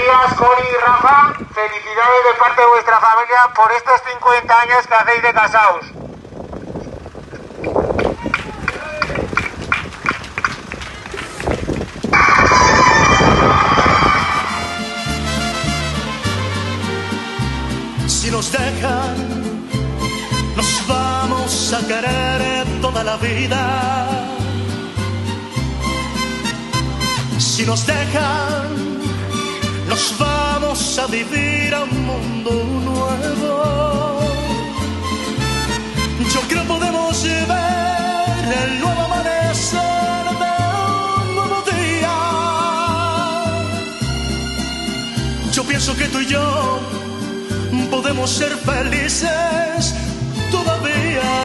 días, Cori y Rafa. Felicidades de parte de vuestra familia por estos 50 años que hacéis de casados. Si nos dejan, nos vamos a querer toda la vida. Si nos dejan, nos vamos a vivir a un mundo nuevo. Yo creo podemos ver el nuevo amanecer de un nuevo día. Yo pienso que tú y yo podemos ser felices